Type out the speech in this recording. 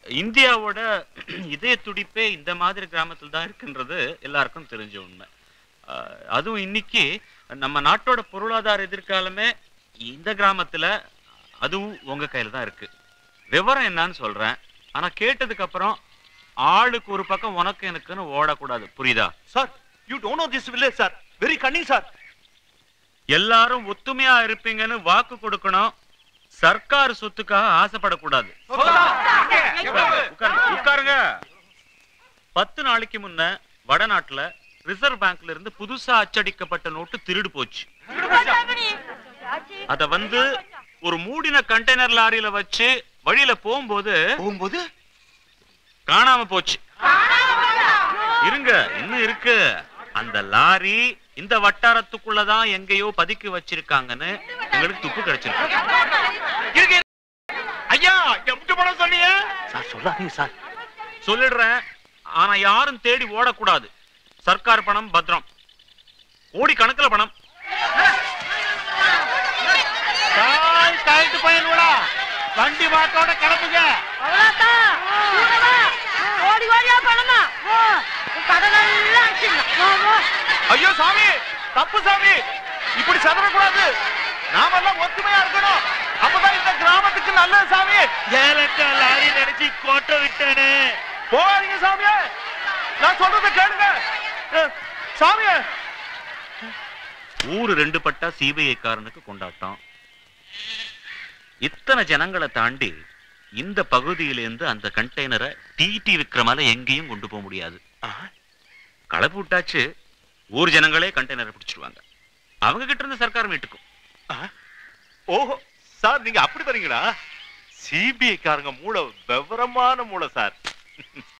இந்தியாவோட இதய துடிப்பே இந்த மாதிரி கிராமத்தில் தான் இருக்குன்றது எல்லாருக்கும் தெரிஞ்ச உண்மை. அதுவும் இன்னைக்கு நம்ம நாட்டோட பொருளாதார எதிர்காலமே இந்த கிராமத்துல, அதுவும் உங்க கையில தான் இருக்கு. விவரம் என்னன்னு சொல்றேன், ஆனா கேட்டதுக்கு அப்புறம் ஆளுக்கு ஒரு பக்கம் உனக்கு எனக்குன்னு ஓடக்கூடாது, புரியுதா? Sir, you don't know this village sir, very cunning sir. எல்லாரும் ஒத்துமையா இருப்பீங்கன்னு வாக்கு கொடுக்கணும், சர்க்கார் சொத்துக்காக ஆசைப்படக்கூடாது. உட்காருங்க. 10 நாளைக்கு முன்ன வடநாட்டுல ரிசர்வ் பேங்க்ல இருந்து புதுசா அச்சடிக்கப்பட்ட நோட்டு திருடு போச்சு. அத வந்து ஒரு மூடின கண்டெய்னர் லாரியில வச்சு வழியில போகும்போது காணாம போச்சு. இருங்க, இன்னும் இருக்கு. அந்த லாரி இந்த வட்டாரத்துக்குள்ளதான் எங்கேயோ பதுக்கி வச்சிருக்காங்கன்னு எங்களுக்கு துப்பு கிடைச்சிருக்கு. ஐயா, எப்படி பணம் சொன்னீங்க சார்? சொல்லாதீங்க சார். சொல்லிடுறேன், ஆனா யாரும் தேடி ஓடக்கூடாது. சர்க்கார் பணம் பத்திரம், கோடி கணக்குல பணம். பயன்டா வண்டி மாட்டோட கிளம்புங்க. ஐயோ சாமி, தப்பு சாமி, இப்படி சதறக்கூடாது. நாமெல்லாம் ஒத்துமையா இருக்கணும், அப்பதான் இந்த கிராமத்துக்கு நல்லது சாமி. ஏலக்க லாரி நினைச்சு கோட்டை விட்டேனே. போறீங்க சாமியே, நான் சொல்றத கேளுங்க சாமியே. ஊரு 2 பட்டா சிபிஐ காரனுக்கு கொண்டாட்டம். இத்தனை ஜனங்களை தாண்டி இந்த பகுதியிலிருந்து அந்த கண்டெய்னரை டிடி விக்ரமால எங்கேயும் கொண்டு போக முடியாது. கலப்பு விட்டாச்சு, ஊர் ஜனங்களே கண்டெய்னரை பிடிச்சிருவாங்க. அவங்க கிட்ட இருந்து சர்க்கார் மீட்டுக்கும். ஓஹோ சார், நீங்க அப்படி வரீங்களா? சிபிஐ காரங்க மூளை விவரமான மூளை சார்.